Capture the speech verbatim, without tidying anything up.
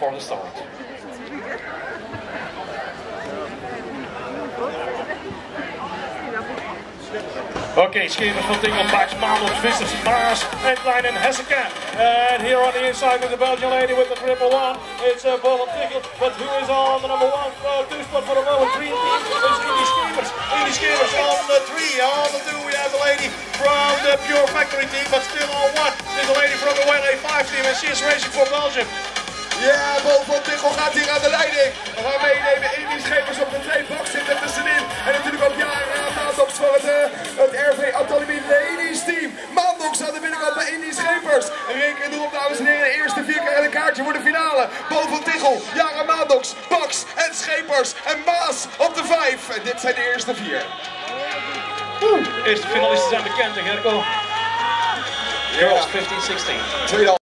for the start. Oké, okay, Schevers van Tingle, Pax, Maandels, Vissers, Maas, Entline and Hesseke. And here on the inside with the Belgian lady with the triple one, it's a ball of Tingle, but who is on the number one? Oh, two spot for the moment, three team, it's Edie Schevers. Edie Schevers on the three, on the two we have the lady from the Pure Factory team, but still on one. There's a lady from the Y A five team and she is racing for Belgium. Ja, Bo van Tingle gaat hier aan de leiding. We gaan meenemen. Edie Schevers op de twee box zit er tussenin. En natuurlijk ook Jara Maandox voor het, uh, het R V Autonomie Ladies team. Maandox aan de binnenkant bij Edie Schevers. Reken erop, dames en heren. De eerste vier keer een kaartje voor de finale. Bo van Tingle, Jara Maandox, Pax en Schepers en Maas op de vijf. En dit zijn de eerste vier. Oeh, eerste finalisten zijn bekend, Gerco. Girls fifteen sixteen.